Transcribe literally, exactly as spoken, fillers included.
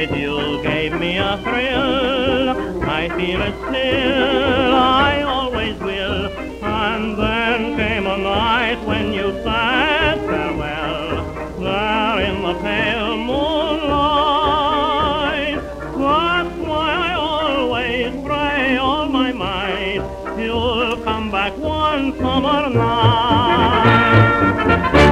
night you gave me a thrill. I feel it still, I always will. And then came a night when you said farewell, there in the pale moonlight. That's why I always pray all my might you'll come back one summer night.